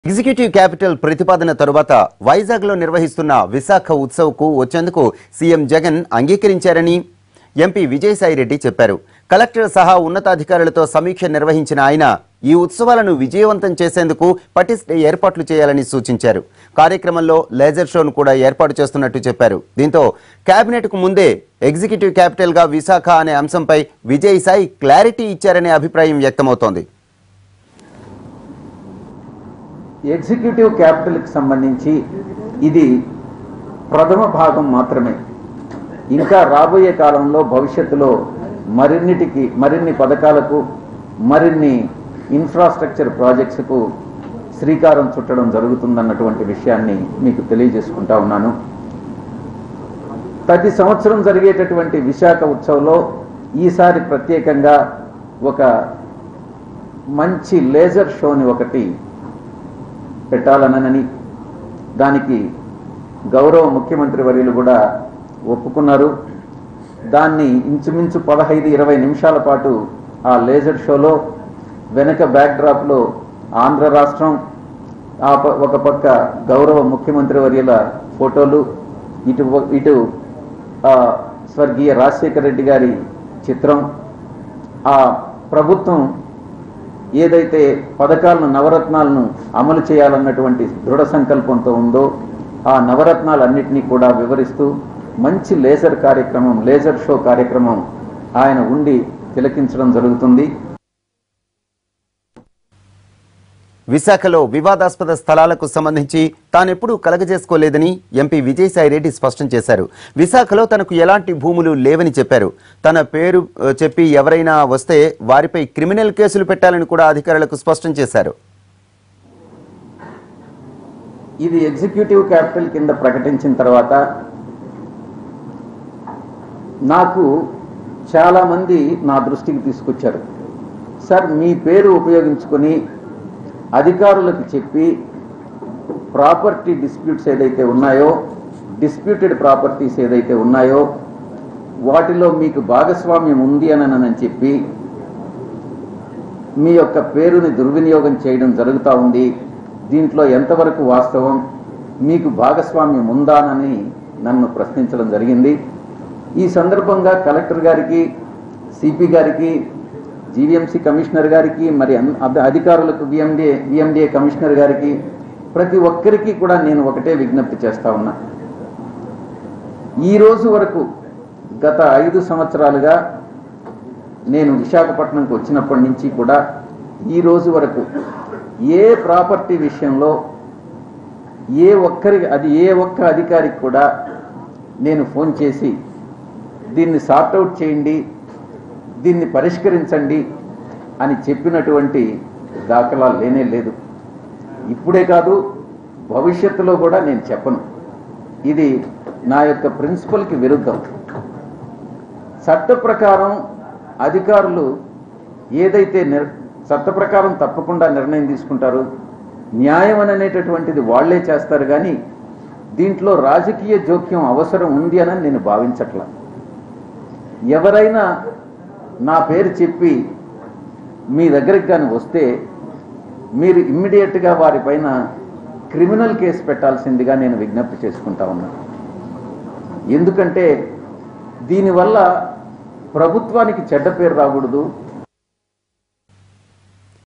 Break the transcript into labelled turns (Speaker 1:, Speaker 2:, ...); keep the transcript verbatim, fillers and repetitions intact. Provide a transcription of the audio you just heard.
Speaker 1: Executive capital ప్రతిపాదన తరువాత వైజాగ్ లో నిర్వహిస్తున్న విశాఖ ఉత్సవ్కు వచ్చేందుకు సీఎం జగన్ అంగీకరించారని ఎంపీ విజయ్ సాయి రెడ్డి చెప్పారు. కలెక్టర్ సహా ఉన్నతాధికారులతో సమీక్ష నిర్వహించిన ఆయన ఈ ఉత్సవాలను విజయవంతం చేసేందుకు పటిష్ట ఏర్పాట్లు చేయాలని సూచించారు. కార్యక్రమంలో లేజర్ షోను కూడా ఏర్పాటు చేస్తున్నట్టు చెప్పారు. దీంతో కేబినెట్ కు ముందే ఎగ్జిక్యూటివ్ క్యాపిటల్ గా విశాఖ అనే అంశంపై విజయ్ సాయి క్లారిటీ ఇచ్చారనే అభిప్రాయం వ్యక్తమవుతోంది.
Speaker 2: ఎగ్జిక్యూటివ్ క్యాపిటల్కి సంబంధించి ఇది ప్రథమ భాగం మాత్రమే. ఇంకా రాబోయే కాలంలో భవిష్యత్తులో మరిన్నిటికి మరిన్ని పథకాలకు మరిన్ని ఇన్ఫ్రాస్ట్రక్చర్ ప్రాజెక్ట్స్కు శ్రీకారం చుట్టడం జరుగుతుందన్నటువంటి విషయాన్ని మీకు తెలియజేసుకుంటా ఉన్నాను. ప్రతి సంవత్సరం జరిగేటటువంటి విశాఖ ఉత్సవంలో ఈసారి ప్రత్యేకంగా ఒక మంచి లేజర్ షోని ఒకటి పెట్టాలనని దానికి గౌరవ ముఖ్యమంత్రి వర్యులు కూడా ఒప్పుకున్నారు. దాన్ని ఇంచుమించు పదహైదు ఇరవై నిమిషాల పాటు ఆ లేజర్ షోలో వెనక బ్యాక్డ్రాప్లో ఆంధ్ర రాష్ట్రం, ఆ ఒక పక్క గౌరవ ముఖ్యమంత్రి వర్యుల ఫోటోలు, ఇటు ఇటు స్వర్గీయ రాజశేఖర రెడ్డి గారి చిత్రం, ఆ ప్రభుత్వం ఏదైతే పథకాలను నవరత్నాలను అమలు చేయాలన్నటువంటి దృఢ సంకల్పంతో ఉందో ఆ నవరత్నాలన్నింటినీ కూడా వివరిస్తూ మంచి లేజర్ కార్యక్రమం లేజర్ షో కార్యక్రమం ఆయన ఉండి తిలకించడం జరుగుతుంది.
Speaker 1: విశాఖలో వివాదాస్పద స్థలాలకు సంబంధించి తానెప్పుడూ కలగజేసుకోలేదని ఎంపీ విజయ్ సాయి రెడ్డి స్పష్టం చేశారు. విశాఖలో తనకు ఎలాంటి భూములు లేవని చెప్పారు. తన పేరు చెప్పి ఎవరైనా వస్తే వారిపై క్రిమినల్ కేసులు పెట్టాలని కూడా అధికారులకు స్పష్టం చేశారు.
Speaker 2: ఇది ఎగ్జిక్యూటివ్ క్యాపిటల్ కింద ప్రకటించిన తర్వాత నాకు చాలామంది నా దృష్టికి తీసుకొచ్చారు. సార్, మీ పేరు ఉపయోగించుకొని అధికారులకు చెప్పి ప్రాపర్టీ డిస్ప్యూట్స్ ఏదైతే ఉన్నాయో డిస్ప్యూటెడ్ ప్రాపర్టీస్ ఏదైతే ఉన్నాయో వాటిలో మీకు భాగస్వామ్యం ఉంది అని చెప్పి మీ యొక్క పేరుని దుర్వినియోగం చేయడం జరుగుతూ ఉంది. దీంట్లో ఎంతవరకు వాస్తవం, మీకు భాగస్వామ్యం ఉందానని నన్ను ప్రశ్నించడం జరిగింది. ఈ సందర్భంగా కలెక్టర్ గారికి, సిపి గారికి, జీవీఎంసీ కమిషనర్ గారికి, మరి అధికారులకు, విఎండిఏ విఎండిఏ కమిషనర్ గారికి, ప్రతి ఒక్కరికి కూడా నేను ఒకటే విజ్ఞప్తి చేస్తా ఉన్నా. ఈ రోజు వరకు గత ఐదు సంవత్సరాలుగా నేను విశాఖపట్నంకు వచ్చినప్పటి నుంచి కూడా ఈ రోజు వరకు ఏ ప్రాపర్టీ విషయంలో ఏ ఒక్కరికి అది ఏ ఒక్క అధికారికి కూడా నేను ఫోన్ చేసి దీన్ని సార్ట్అవుట్ చేయండి, దీన్ని పరిష్కరించండి అని చెప్పినటువంటి దాఖలాలు లేనే లేదు. ఇప్పుడే కాదు, భవిష్యత్తులో కూడా నేను చెప్పను. ఇది నా యొక్క ప్రిన్సిపల్కి విరుద్ధం. చట్ట ప్రకారం అధికారులు ఏదైతే నిర్ చట్ట ప్రకారం తప్పకుండా నిర్ణయం తీసుకుంటారు. న్యాయం అనేటటువంటిది వాళ్లే చేస్తారు. కానీ దీంట్లో రాజకీయ జోక్యం అవసరం ఉంది అని నేను భావించట్లా. ఎవరైనా నా పేరు చెప్పి మీ దగ్గరికి కానీ వస్తే మీరు ఇమ్మీడియట్గా వారిపైన క్రిమినల్ కేసు పెట్టాల్సిందిగా నేను విజ్ఞప్తి చేసుకుంటా ఉన్నాను. ఎందుకంటే దీనివల్ల ప్రభుత్వానికి చెడ్డ పేరు రాకూడదు,